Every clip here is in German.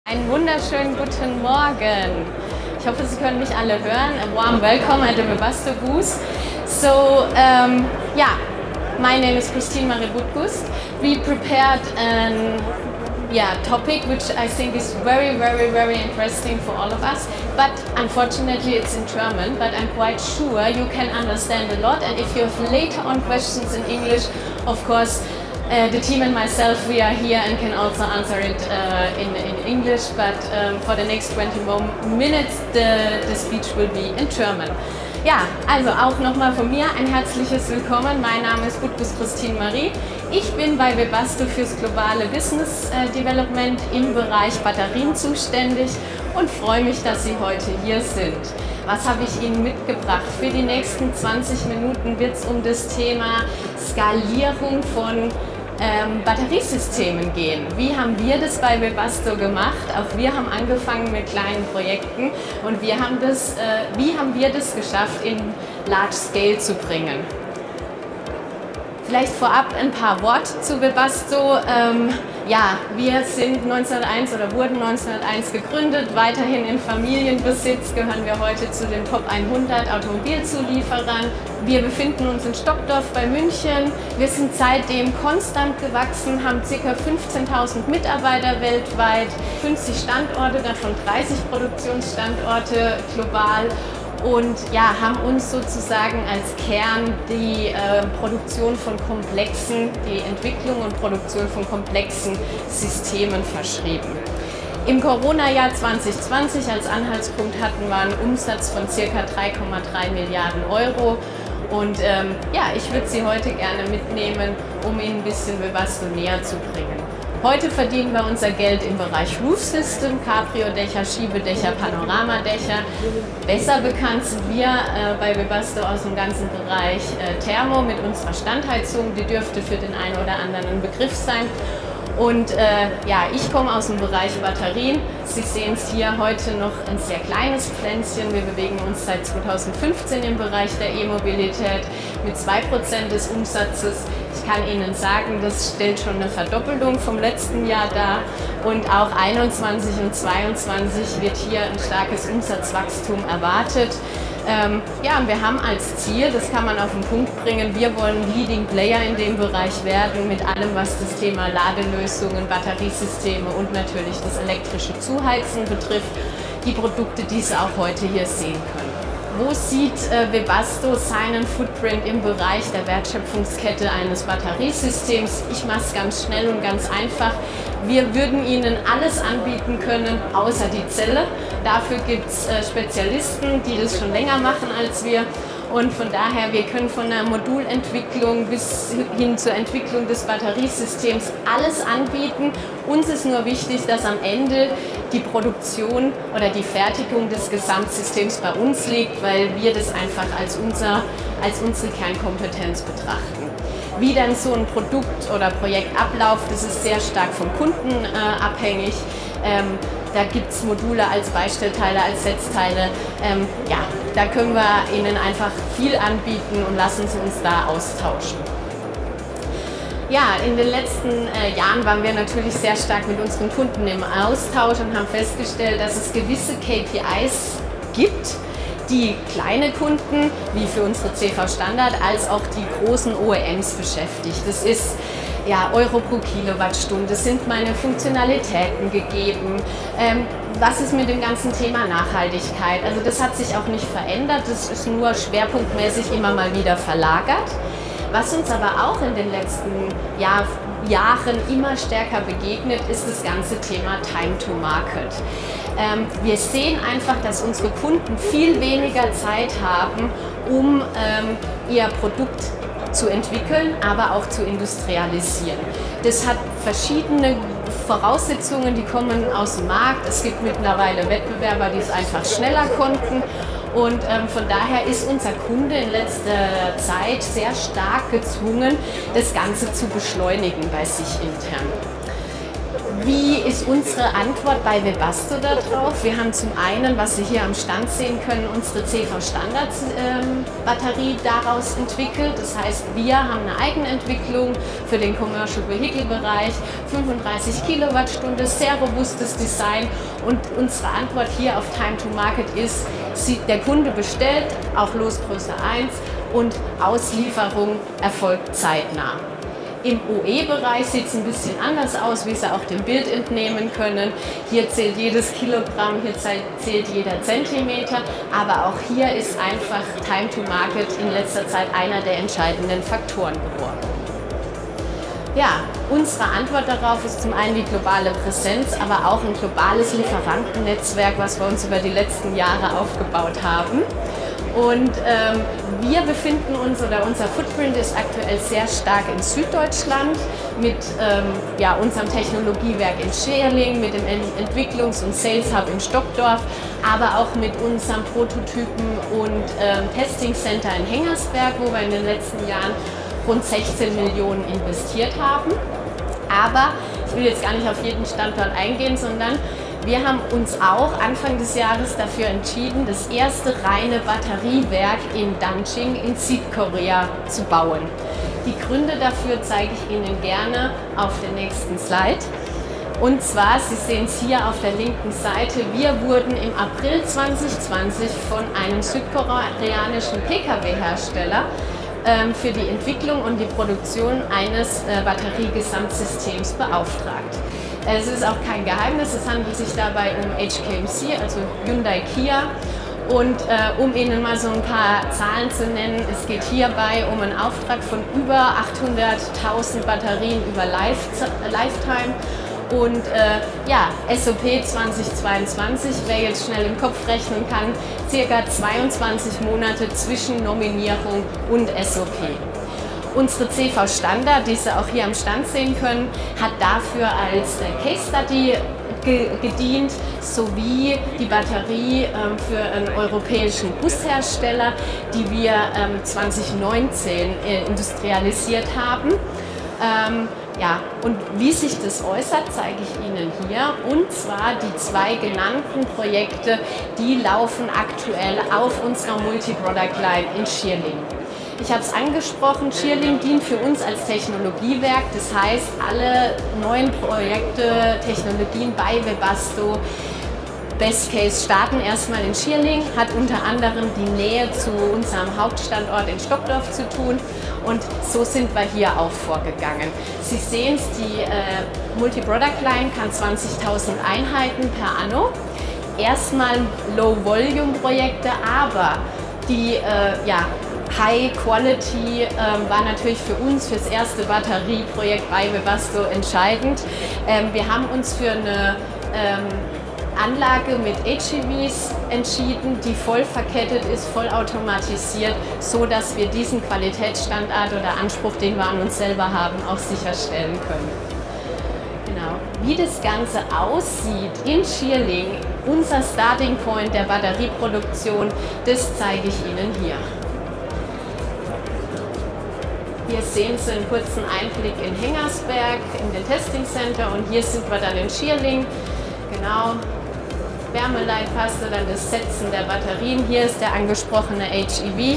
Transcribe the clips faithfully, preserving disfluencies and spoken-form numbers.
Einen wunderschönen guten Morgen. Ich hoffe, Sie können mich alle hören. A warm welcome at the Webasto booth. So, um, yeah, my name is Christine Marie Butkus. We prepared an yeah, topic which I think is very, very, very interesting for all of us. But unfortunately, it's in German. But I'm quite sure you can understand a lot. And if you have later on questions in English, of course, Uh, the team and myself, we are here and can also answer it uh, in, in English, but um, for the next twenty minutes the, the speech will be in German. Ja, also auch nochmal von mir ein herzliches Willkommen. Mein Name ist Butkus Christine Marie. Ich bin bei Webasto fürs globale Business äh, Development im Bereich Batterien zuständig und freue mich, dass Sie heute hier sind. Was habe ich Ihnen mitgebracht? Für die nächsten zwanzig Minuten wird es um das Thema Skalierung von Ähm, Batteriesystemen gehen. Wie haben wir das bei Webasto gemacht? Auch wir haben angefangen mit kleinen Projekten und wir haben das, äh, wie haben wir das geschafft, in Large Scale zu bringen? Vielleicht vorab ein paar Worte zu Webasto. Ähm, ja, wir sind neunzehnhunderteins oder wurden neunzehnhunderteins gegründet, weiterhin in Familienbesitz, gehören wir heute zu den Top hundert Automobilzulieferern. Wir befinden uns in Stockdorf bei München. Wir sind seitdem konstant gewachsen, haben ca. fünfzehntausend Mitarbeiter weltweit, fünfzig Standorte, davon dreißig Produktionsstandorte global. Und ja, haben uns sozusagen als Kern die äh, Produktion von komplexen, die Entwicklung und Produktion von komplexen Systemen verschrieben. Im Corona-Jahr zwanzig zwanzig als Anhaltspunkt hatten wir einen Umsatz von ca. drei Komma drei Milliarden Euro. Und ähm, ja, ich würde Sie heute gerne mitnehmen, um Ihnen ein bisschen Webasto näher zu bringen. Heute verdienen wir unser Geld im Bereich Roof System, Cabrio-Dächer, Schiebedächer, Panoramadächer. Besser bekannt sind wir äh, bei Webasto aus dem ganzen Bereich äh, Thermo mit unserer Standheizung. Die dürfte für den einen oder anderen ein Begriff sein. Und äh, ja, ich komme aus dem Bereich Batterien. Sie sehen es hier heute noch ein sehr kleines Pflänzchen. Wir bewegen uns seit zweitausendfünfzehn im Bereich der E-Mobilität mit zwei Prozent des Umsatzes. Ich kann Ihnen sagen, das stellt schon eine Verdoppelung vom letzten Jahr dar. Und auch einundzwanzig und zweiundzwanzig wird hier ein starkes Umsatzwachstum erwartet. Ähm, ja, und wir haben als Ziel, das kann man auf den Punkt bringen, wir wollen Leading Player in dem Bereich werden, mit allem, was das Thema Ladelösungen, Batteriesysteme und natürlich das elektrische Zuheizen betrifft, die Produkte, die Sie auch heute hier sehen können. Wo sieht äh, Webasto seinen Footprint im Bereich der Wertschöpfungskette eines Batteriesystems? Ich mache es ganz schnell und ganz einfach. Wir würden Ihnen alles anbieten können, außer die Zelle. Dafür gibt es äh, Spezialisten, die das schon länger machen als wir. Und von daher, wir können von der Modulentwicklung bis hin zur Entwicklung des Batteriesystems alles anbieten. Uns ist nur wichtig, dass am Ende die Produktion oder die Fertigung des Gesamtsystems bei uns liegt, weil wir das einfach als, unser, als unsere Kernkompetenz betrachten. Wie dann so ein Produkt oder Projekt abläuft, das ist sehr stark vom Kunden äh, abhängig. Ähm, da gibt es Module als Beistellteile, als Setzteile. Ähm, ja, da können wir Ihnen einfach viel anbieten und lassen Sie uns da austauschen. Ja, in den letzten äh, Jahren waren wir natürlich sehr stark mit unseren Kunden im Austausch und haben festgestellt, dass es gewisse K P Is gibt, die kleine Kunden, wie für unsere C V Standard, als auch die großen O E Ms beschäftigt. Das ist ja, Euro pro Kilowattstunde, sind meine Funktionalitäten gegeben, ähm, was ist mit dem ganzen Thema Nachhaltigkeit? Also das hat sich auch nicht verändert, das ist nur schwerpunktmäßig immer mal wieder verlagert. Was uns aber auch in den letzten Jahr, Jahren immer stärker begegnet, ist das ganze Thema Time to Market. Ähm, wir sehen einfach, dass unsere Kunden viel weniger Zeit haben, um ähm, ihr Produkt zu entwickeln, aber auch zu industrialisieren. Das hat verschiedene Voraussetzungen, die kommen aus dem Markt. Es gibt mittlerweile Wettbewerber, die es einfach schneller konnten. Und ähm, von daher ist unser Kunde in letzter Zeit sehr stark gezwungen, das Ganze zu beschleunigen bei sich intern. Wie ist unsere Antwort bei Webasto darauf? Wir haben zum einen, was Sie hier am Stand sehen können, unsere C V-Standards-Batterie ähm, daraus entwickelt. Das heißt, wir haben eine Eigenentwicklung für den Commercial Vehicle-Bereich, fünfunddreißig Kilowattstunde, sehr robustes Design, und unsere Antwort hier auf Time to Market ist, sie, der Kunde bestellt, auch Losgröße eins, und Auslieferung erfolgt zeitnah. Im O E-Bereich sieht es ein bisschen anders aus, wie Sie auch dem Bild entnehmen können. Hier zählt jedes Kilogramm, hier zählt jeder Zentimeter, aber auch hier ist einfach Time to Market in letzter Zeit einer der entscheidenden Faktoren geworden. Ja, unsere Antwort darauf ist zum einen die globale Präsenz, aber auch ein globales Lieferantennetzwerk, was wir uns über die letzten Jahre aufgebaut haben. Und ähm, wir befinden uns, oder unser Footprint ist aktuell sehr stark in Süddeutschland mit ähm, ja, unserem Technologiewerk in Schierling, mit dem Entwicklungs- und Sales Hub in Stockdorf, aber auch mit unserem Prototypen- und ähm, Testing Center in Hengersberg, wo wir in den letzten Jahren rund sechzehn Millionen investiert haben. Aber ich will jetzt gar nicht auf jeden Standort eingehen, sondern wir haben uns auch Anfang des Jahres dafür entschieden, das erste reine Batteriewerk in Danjing in Südkorea zu bauen. Die Gründe dafür zeige ich Ihnen gerne auf der nächsten Slide. Und zwar, Sie sehen es hier auf der linken Seite, wir wurden im April zweitausendzwanzig von einem südkoreanischen P K W-Hersteller ähm, für die Entwicklung und die Produktion eines äh, Batteriegesamtsystems beauftragt. Es ist auch kein Geheimnis, es handelt sich dabei um H K M C, also Hyundai Kia. Und äh, um Ihnen mal so ein paar Zahlen zu nennen, es geht hierbei um einen Auftrag von über achthunderttausend Batterien über Lifetime. Und äh, ja, S O P zweitausendzweiundzwanzig, wer jetzt schnell im Kopf rechnen kann, circa zweiundzwanzig Monate zwischen Nominierung und S O P. Unsere C V-Standard, die Sie auch hier am Stand sehen können, hat dafür als Case Study gedient, sowie die Batterie ähm, für einen europäischen Bushersteller, die wir ähm, zweitausendneunzehn äh, industrialisiert haben. Ähm, ja, und wie sich das äußert, zeige ich Ihnen hier. Und zwar die zwei genannten Projekte, die laufen aktuell auf unserer Multi-Product-Line in Schierling. Ich habe es angesprochen, Schierling dient für uns als Technologiewerk, das heißt, alle neuen Projekte, Technologien bei Webasto, Best Case starten erstmal in Schierling, hat unter anderem die Nähe zu unserem Hauptstandort in Stockdorf zu tun, und so sind wir hier auch vorgegangen. Sie sehen es, die äh, Multi-Product-Line kann zwanzigtausend Einheiten per anno, erstmal Low-Volume-Projekte, aber die äh, ja, High Quality ähm, war natürlich für uns, für das erste Batterieprojekt bei Webasto entscheidend. Ähm, wir haben uns für eine ähm, Anlage mit H E Vs entschieden, die voll verkettet ist, voll automatisiert, so dass wir diesen Qualitätsstandard oder Anspruch, den wir an uns selber haben, auch sicherstellen können. Genau. Wie das Ganze aussieht in Schierling, unser Starting Point der Batterieproduktion, das zeige ich Ihnen hier. Hier sehen Sie einen kurzen Einblick in Hengersberg, in den Testing Center, und hier sind wir dann in Schierling. Genau, Wärmeleitpaste, dann das Setzen der Batterien. Hier ist der angesprochene H E V.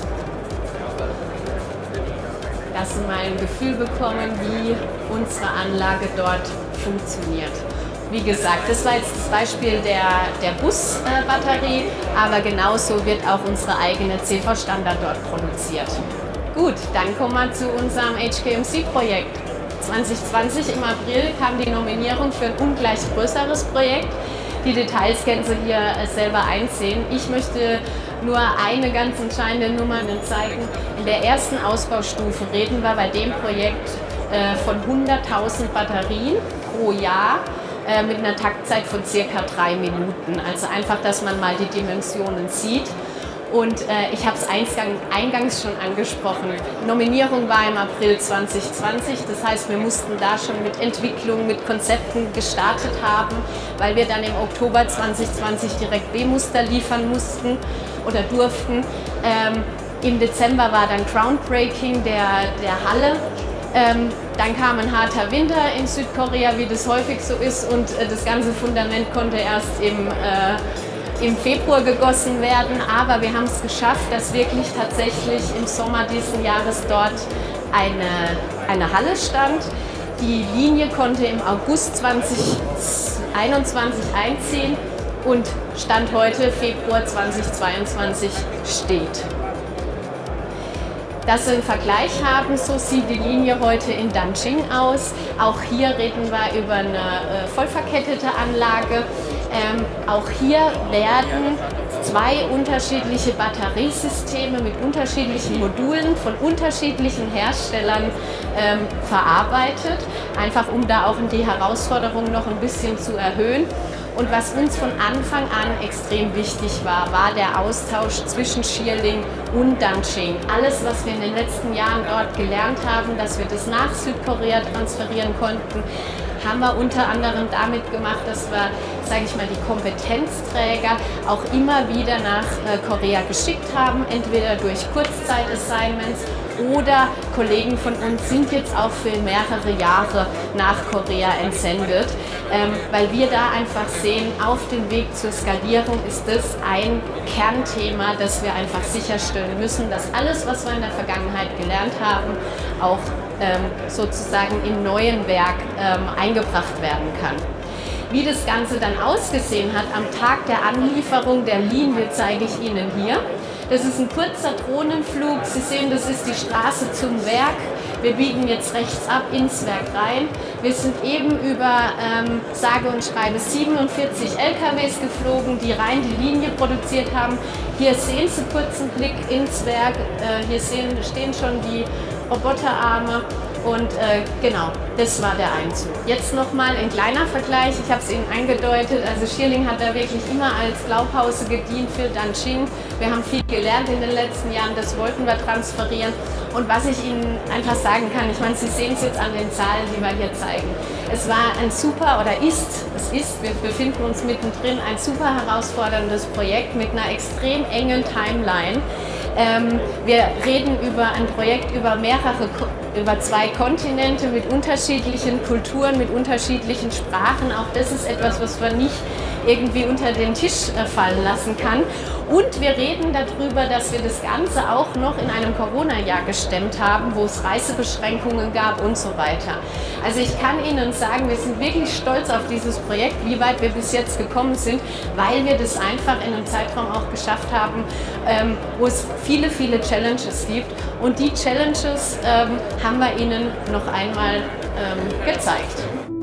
Dass Sie mal ein Gefühl bekommen, wie unsere Anlage dort funktioniert. Wie gesagt, das war jetzt das Beispiel der, der Busbatterie, aber genauso wird auch unsere eigene C V-Standard dort produziert. Gut, dann kommen wir zu unserem H K M C-Projekt. zweitausendzwanzig im April kam die Nominierung für ein ungleich größeres Projekt. Die Details können Sie hier selber einsehen. Ich möchte nur eine ganz entscheidende Nummer Ihnen zeigen. In der ersten Ausbaustufe reden wir bei dem Projekt äh, von hunderttausend Batterien pro Jahr äh, mit einer Taktzeit von circa drei Minuten. Also einfach, dass man mal die Dimensionen sieht. Und äh, ich habe es eingangs schon angesprochen, Nominierung war im April zweitausendzwanzig, das heißt, wir mussten da schon mit Entwicklung, mit Konzepten gestartet haben, weil wir dann im Oktober zweitausendzwanzig direkt B-Muster liefern mussten oder durften. Ähm, Im Dezember war dann Groundbreaking der, der Halle Ähm, dann kam ein harter Winter in Südkorea, wie das häufig so ist, und äh, das ganze Fundament konnte erst im, äh, im Februar gegossen werden. Aber wir haben es geschafft, dass wirklich tatsächlich im Sommer diesen Jahres dort eine, eine Halle stand. Die Linie konnte im August zweitausendeinundzwanzig einziehen und Stand heute, Februar zweitausendzweiundzwanzig, steht. Dass wir einen Vergleich haben, so sieht die Linie heute in Danqing aus. Auch hier reden wir über eine äh, vollverkettete Anlage. Ähm, auch hier werden zwei unterschiedliche Batteriesysteme mit unterschiedlichen Modulen von unterschiedlichen Herstellern ähm, verarbeitet, einfach um da auch die Herausforderung noch ein bisschen zu erhöhen. Und was uns von Anfang an extrem wichtig war, war der Austausch zwischen Schierling und Danqing. Alles, was wir in den letzten Jahren dort gelernt haben, dass wir das nach Südkorea transferieren konnten, haben wir unter anderem damit gemacht, dass wir, sage ich mal, die Kompetenzträger auch immer wieder nach äh, Korea geschickt haben, entweder durch Kurzzeit-Assignments oder Kollegen von uns sind jetzt auch für mehrere Jahre nach Korea entsendet, ähm, weil wir da einfach sehen, auf dem Weg zur Skalierung ist das ein Kernthema, das wir einfach sicherstellen müssen, dass alles, was wir in der Vergangenheit gelernt haben, auch ähm, sozusagen im neuen Werk ähm, eingebracht werden kann. Wie das Ganze dann ausgesehen hat am Tag der Anlieferung der Linie, zeige ich Ihnen hier. Das ist ein kurzer Drohnenflug. Sie sehen, das ist die Straße zum Werk. Wir biegen jetzt rechts ab ins Werk rein. Wir sind eben über ähm, sage und schreibe siebenundvierzig L K Ws geflogen, die rein die Linie produziert haben. Hier sehen Sie kurz einen Blick ins Werk. Äh, hier sehen, stehen schon die Roboterarme. Und äh, genau, das war der Einzug. Jetzt nochmal ein kleiner Vergleich, ich habe es Ihnen angedeutet, also Schierling hat da wirklich immer als Blaupause gedient für Danqing. Wir haben viel gelernt in den letzten Jahren, das wollten wir transferieren. Und was ich Ihnen einfach sagen kann, ich meine, Sie sehen es jetzt an den Zahlen, die wir hier zeigen. Es war ein super, oder ist, es ist, wir befinden uns mittendrin, ein super herausforderndes Projekt mit einer extrem engen Timeline. Ähm, wir reden über ein Projekt über mehrere, über zwei Kontinente mit unterschiedlichen Kulturen, mit unterschiedlichen Sprachen. Auch das ist etwas, was man nicht irgendwie unter den Tisch fallen lassen kann. Und wir reden darüber, dass wir das Ganze auch noch in einem Corona-Jahr gestemmt haben, wo es Reisebeschränkungen gab und so weiter. Also ich kann Ihnen sagen, wir sind wirklich stolz auf dieses Projekt, wie weit wir bis jetzt gekommen sind, weil wir das einfach in einem Zeitraum auch geschafft haben, ähm, wo es viele, viele Challenges gibt. Und die Challenges ähm, haben wir Ihnen noch einmal ähm, gezeigt.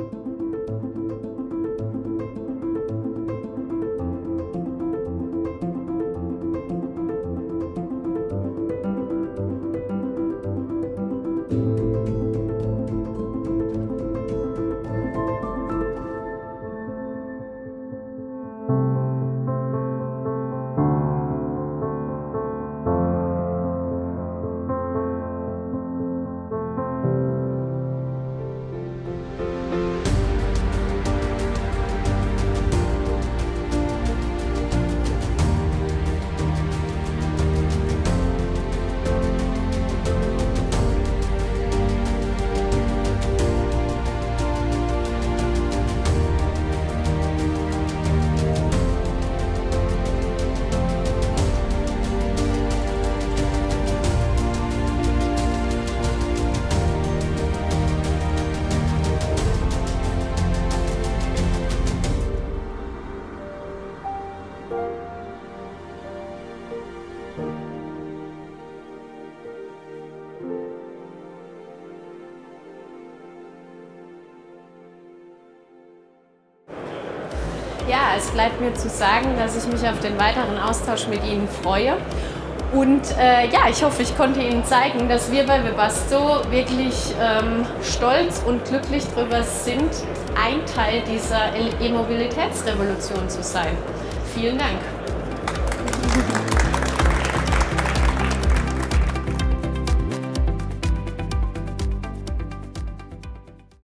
Ja, es bleibt mir zu sagen, dass ich mich auf den weiteren Austausch mit Ihnen freue. Und äh, ja, ich hoffe, ich konnte Ihnen zeigen, dass wir bei Webasto wirklich ähm, stolz und glücklich darüber sind, ein Teil dieser E-Mobilitätsrevolution zu sein. Vielen Dank.